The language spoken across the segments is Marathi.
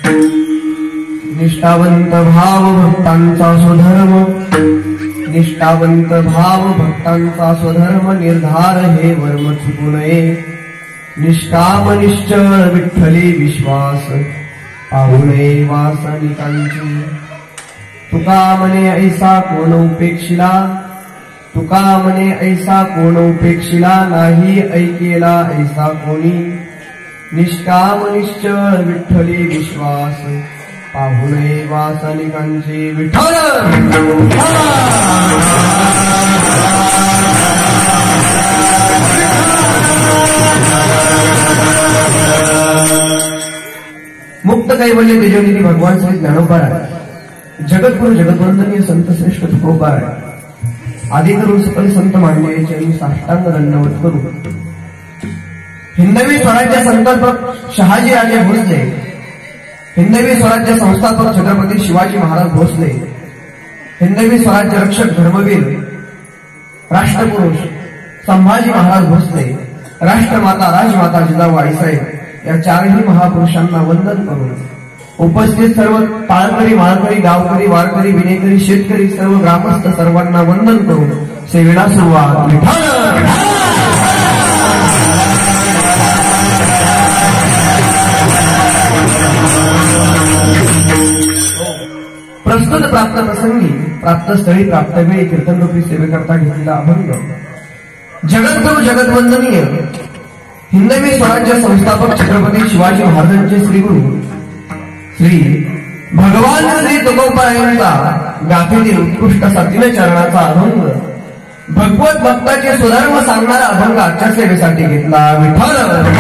निष्ठावंत भाव भक्तांचा स्वधर्म, निष्ठावंत भाव भक्तांचा स्वधर्म निर्धार हे वर्म चुकू नये। निष्काम निश्चळ विठ्ठली विश्वास पाहू नये वासनिकांची। तुका म्हणे ऐसा कोण उपेक्षिला, तुका म्हणे ऐसा कोण उपेक्षिला, नाही ऐकेला ऐसा कोणी। निष्काम निश्चळ विठ्ठली विश्वास पाहू नये वासनिकांची। विठ्ठल मुक्त कैवल्य तेजोनिधी भगवान श्री ज्ञानोबा आहे। जगद्गुरु जगद्वंदनीय संत श्रेष्ठ तुकोबा आहे। आदि करून सकल संत मांडले यांनी साष्टांग दंडवत करू। हिंदवी स्वराज्य संकल्पक शहाजी राजे भोसले, हिंदवी स्वराज्य संस्थापक छत्रपती शिवाजी महाराज भोसले, हिंदवी स्वराज्य रक्षक धर्मवीर राष्ट्रपुरुष संभाजी महाराज भोसले, राष्ट्रमाता राजमाता जिजाऊ आईसाहेब या चारही महापुरुषांना वंदन करून उपस्थित सर्व ताळकरी माळकरी गावकरी वारकरी विनेकरी शेतकरी सर्व ग्रामस्थ सर्वांना वंदन करून सेवेला सुरुवात। प्रस्तुत प्राप्त प्रसंगी प्राप्त स्थळी प्राप्त वेळी कीर्तनरूपी सेवेकरता घेतलेला अभंग जगद्गुरु जगद्वंदनीय हिंदवी स्वराज्य संस्थापक छत्रपती शिवाजी महाराजांचे श्रीगुरु श्री भगवान श्री तुकोबारायांचा गाथेतील उत्कृष्ट असा 3 चरणाचा अभंग भगवत भक्ताचे सुधर्म सांगणारा अभंग आजच्या सेवेसाठी घेतला। विठ्ठल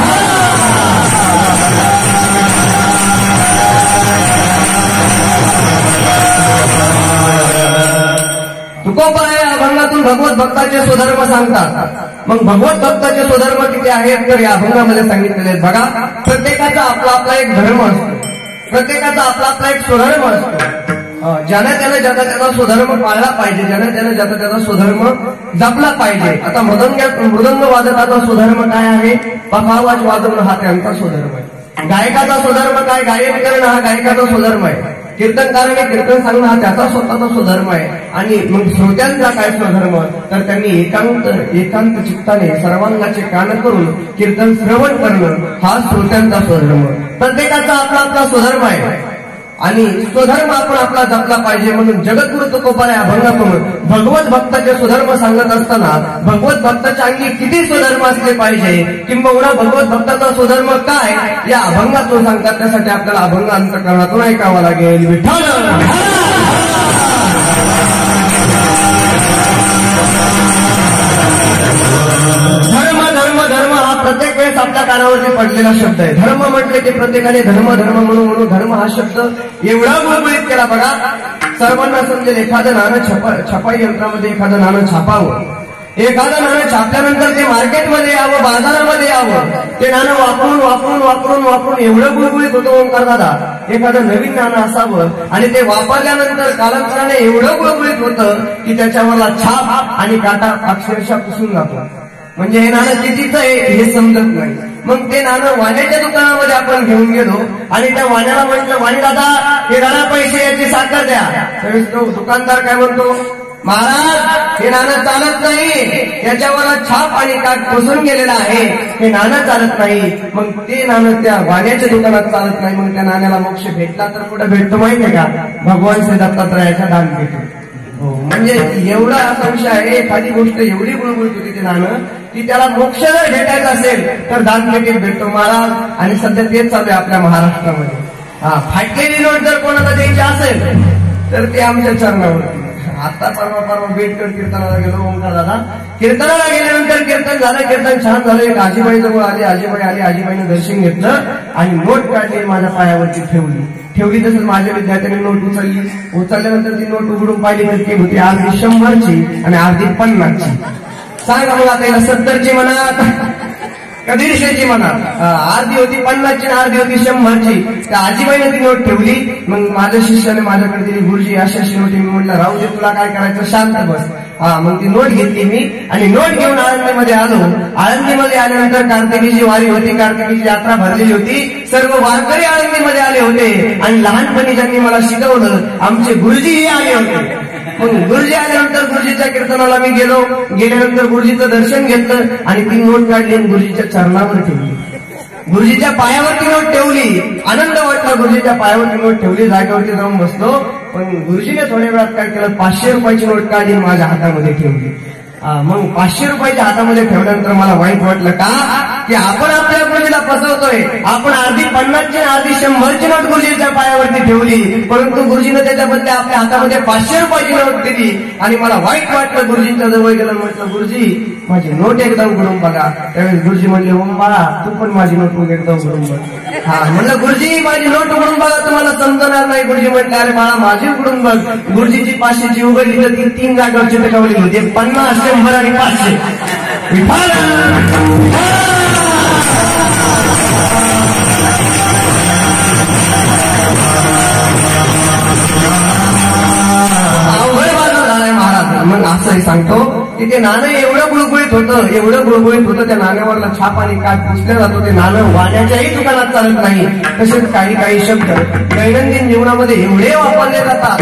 तुकोबा या अभंगातून भगवत भक्ताचे स्वधर्म सांगतात। मग भगवत भक्ताचे स्वधर्म किती आहेत तर या अभंगामध्ये सांगितलेले आहेत। बघा, प्रत्येकाचा आपला आपला एक धर्म असतो, प्रत्येकाचा आपला आपला एक स्वधर्म असतो। ज्याने त्याने ज्याचा त्याचा स्वधर्म पाळला पाहिजे, ज्याने त्याने ज्याचा त्याचा स्वधर्म जपला पाहिजे। आता मृदंग वादकाचा स्वधर्म काय आहे? पखावाज वाजवणं हा त्यांचा स्वधर्म आहे। गायकाचा स्वधर्म काय? गायन करणं हा गायकाचा स्वधर्म आहे। कीर्तनकाराने कीर्तन सांगणं हा त्याचा स्वतःचा स्वधर्म आहे। आणि मग श्रोत्यांचा काय स्वधर्म? तर त्यांनी एकांत चित्ताने सर्वांगाचे कान करून कीर्तन श्रवण करणं हा श्रोत्यांचा स्वधर्म। प्रत्येकाचा आपला आपला स्वधर्म आहे आणि स्वधर्म आपण आपला जपला पाहिजे। म्हणून जगद्गुरु तुकोबा या अभंगातून भगवत भक्ताचे स्वधर्म सांगत असताना भगवत भक्ताच्या अंगी किती स्वधर्म असले पाहिजे किंबहुना भगवत भक्ताचा स्वधर्म काय या अभंगातून सांगतात। त्यासाठी आपल्याला अभंग अंतःकरणातून ऐकावा लागेल। विठ्ठल धर्म धर्म धर्म हा प्रत्येक वेळेस आपल्या कानावरती पडलेला शब्द आहे। धर्म म्हटले की प्रत्येकाने धर्म धर्म म्हणून धर्म हा शब्द एवढा गुळगुळीत केला। बघा, सर्वांना समजेल एखादं नाणं छपाई यंत्रामध्ये एखादं नाणं छापावं, एखादं नाणं छापल्यानंतर ते मार्केटमध्ये यावं, बाजारामध्ये यावं, ते नाणं वापरून वापरून वापरून वापरून एवढं गुळगुळीत होतं ओंकार दादा। एखादं नवीन नाणं असावं आणि ते वापरल्यानंतर कालांतराने एवढं गुळगुळीत होतं की त्याच्यावरला छाप आणि काटा अक्षरशः पुसून जातो। म्हणजे हे नाणं कितीचं आहे हे समजत नाही। मग ते नाणं वाण्याच्या दुकानामध्ये आपण घेऊन गेलो आणि त्या वाण्याला म्हटलं, वाणी दादा हे नाणं पैसे याची साखर द्या। त्यावेळेस तो दुकानदार काय म्हणतो, महाराज हे नाणं चालत नाही, त्याच्यावर छाप आणि काट पुसून गेलेला आहे, हे नाणं चालत नाही। मग ते नाणं त्या वाण्याच्या दुकानात चालत नाही। मग त्या नाण्याला मोक्ष भेटला तर कुठे भेटतो माहितीये का? भगवान श्री दत्तात्रयाच्या दानपेठीत। म्हणजे एवढा असा विषय आहे, एखादी गोष्ट एवढी गुळगुळीत होती ते नाणं की त्याला मोक्ष जर भेटायचा असेल तर दानपेठीत भेटतो महाराज। आणि सध्या तेच चालू आहे आपल्या महाराष्ट्रामध्ये। फाटलेली नोट जर कोणाला द्यायची असेल तर ते आमच्या चरणावरती। आता परवा बेटकर कीर्तनाला गेलो, ओंकार दादा कीर्तनाला गेल्यानंतर कीर्तन झालं, कीर्तन छान झालं। एक आजीबाई जवळ आली, आजीबाई आली, आजीबाईनं दर्शन घेतलं आणि नोट काढली, माझ्या पायावरती ठेवली तसंच माझ्या विद्यार्थ्यांनी नोट उचलल्यानंतर ती नोट उघडून पाहिली तर ती होती अर्धी 100ची आणि अर्धी 50ची। सांगा मग आता याला 70ची म्हणा का 150ची म्हणा? अर्धी होती 50ची आणि अर्धी होती 100ची। त्या आजीबाईने ती नोट ठेवली। मग माझ्या शिष्याने माझ्याकडे दिली, गुरुजी अशी नोटी। मी म्हटलं राहू दे, तुला काय करायचं शांत बस। मग ती नोट घेतली मी आणि नोट घेऊन आळंदीमध्ये आलो. आळंदीमध्ये आल्यानंतर कार्तिकीची वारी होती, कार्तिकीची यात्रा भरलेली होती. सर्व वारकरी आळंदीमध्ये आले होते आणि लहानपणी ज्यांनी मला शिकवलं आमचे गुरुजीही आले होते. मग गुरुजी आल्यानंतर गुरुजीच्या कीर्तनाला मी गेल्यानंतर गुरुजीचं दर्शन घेतलं आणि ती नोट काढली आणि गुरुजीच्या चरणावर ठेवली. गुरुजीच्या पायावरती नोट ठेवली. आनंद वाटला. गुरुजीच्या पायावरती नोट ठेवली. जागेवरती जाऊन बसलो. पण गुरुजीने थोड्या वेळात काय केलं, 500 रुपयाची नोट काढली माझ्या हातामध्ये ठेवली. मग 500 रुपयाच्या हातामध्ये ठेवल्यानंतर मला वाईट वाटलं का, की आपण आपल्या गुरुजीला फसवतोय. आपण अर्धी 50ची अर्धी 100ची नोट गुरुजीच्या पायावरती ठेवली, परंतु गुरुजीने त्याच्या बदले आपल्या हातामध्ये 500 रुपयाची नोट दिली. आणि मला वाईट वाटलं. गुरुजींच्या जवळ गेलं, म्हटलं गुरुजी माझी नोट एकदा उघडून बघा. त्यावेळेस गुरुजी म्हणले ओम बाळा तू पण माझी नोट एकदा उघडून बघ. म्हणलं गुरुजी माझी नोट उघडून बघा, तुम्हाला समजणार नाही. गुरुजी म्हटले अरे बाळा माझी उघडून बघ. गुरुजीची 500ची उघडली तर ती 3 जागेवरची टिकवली होती. 50, 100 आणि 500. मग असंही सांगतो की ते नाणं एवढं गुळगुळीत होतं, त्या नाण्यावरला छाप आणि काठ पुसलं जातो. ते नाणं वाण्याच्याही दुकानात चालत नाही. तसेच काही शब्द दैनंदिन जीवनामध्ये एवढे वापरले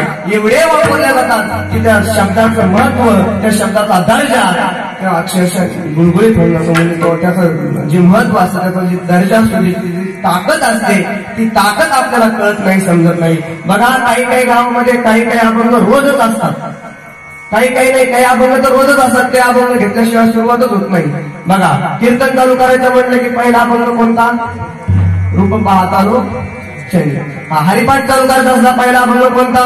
जातात की त्या शब्दाचं महत्व, त्या शब्दाचा दर्जा त्या अक्षरशः गुळगुळीत होईल असं म्हणजे तो त्याचं जे महत्व असतं, त्याचा जे दर्जा असतो, जी ताकद असते, ती ताकद आपल्याला कळत नाही, समजत नाही. बघा काही गावामध्ये काही अभंग रोजच असतात. काही नाही, काही अभंग तर रोजच असतात. ते अभंग घेतल्याशिवाय सुरुवातच होत नाही. बघा कीर्तन चालू करायचं म्हटलं की पहिला अभंग कोणता, रूप पाहतालो शनी. हरिपाठ चालू करायचा असला पहिला अभंग कोणता,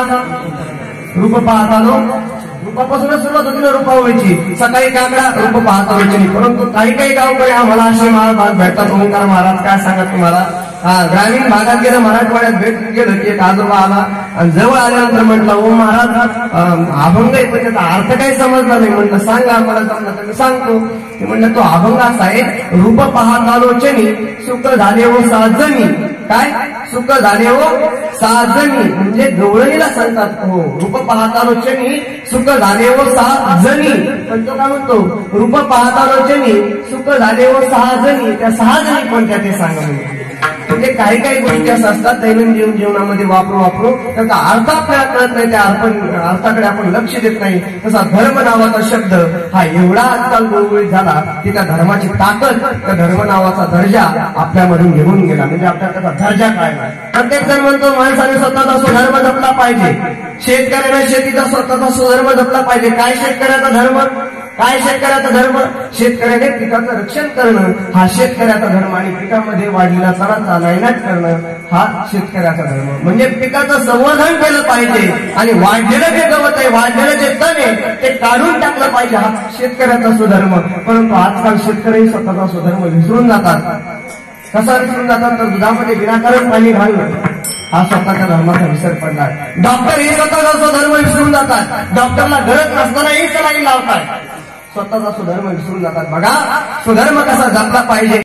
रूप पाहतालो. रूपापासूनच सुरुवात होती ना रूपावळीची. सकाळी काकडा रूप पाहतालो शनी. परंतु काही गावकडे आम्हाला असे महाराज भेटतात. ओंकार महाराज काय सांगा तुम्हाला, ग्रामीण भागात गेलं, मराठवाड्यात भेट गेलं की एक आजोबा आला आणि जवळ आल्यानंतर म्हटलं ओम महाराज अभंग आहे पण त्याचा अर्थ काही समजला नाही. म्हटलं सांगा आम्हाला, जमलं तर सांगतो. ते म्हणलं तो अभंग असा आहे, रूप पाहतालोचनी सुख झाले हो साजनी. काय सुख झाले हो साजनी म्हणजे गवळणीला सांगतात. हो रूप पाहतालोचनी सुख झाले हो साजनी. पण तो काय म्हणतो, रूप पाहतालोचनी सुख झाले हो सहाजनी. त्या 6 जणी कोणत्या ते सांगा. म्हणजे काही गोष्टी असं असतात दैनंदिन जीवनामध्ये वापरू त्याचा अर्थ आपल्याला कळत नाही, त्या अर्थाकडे आपण लक्ष देत नाही. तसा धर्म नावाचा शब्द हा एवढा आजकाल गुळगुळीत झाला की त्या धर्माची ताकद, त्या धर्म नावाचा दर्जा आपल्यामधून घेऊन गेला. म्हणजे आपल्याला त्याचा दर्जा काय नाही. प्रत्येक जण म्हणतो माणसाने स्वतःचा स्वधर्म जपला पाहिजे. शेतकऱ्याने शेतीचा स्वतःचा स्वधर्म जपला पाहिजे. काय शेतकऱ्याचा धर्म, काय शेतकऱ्याचा धर्म, शेतकऱ्याने पिकाचं रक्षण करणं हा शेतकऱ्याचा धर्म. आणि पिकामध्ये वाढलेला तणाचा नायनाट करणं हा शेतकऱ्याचा धर्म. म्हणजे पिकाचं संवर्धन केलं पाहिजे आणि वाढलेलं जे गवत आहे, वाढलेलं जे तण आहे ते काढून टाकलं पाहिजे, हा शेतकऱ्याचा स्वधर्म. परंतु आजकाल शेतकरी स्वतःचा स्वधर्म विसरून जातात. कसा विसरून जातात तर दुधामध्ये विनाकारण पाणी घालणं हा स्वतःच्या धर्माचा विसर पडला. डॉक्टर हे स्वतःचा स्वधर्म विसरून जातात. डॉक्टरला गरज नसतानाही सलाईन लावतात. स्वतःचा स्वधर्म विसरून जातात. बघा स्वधर्म कसा जपला पाहिजे.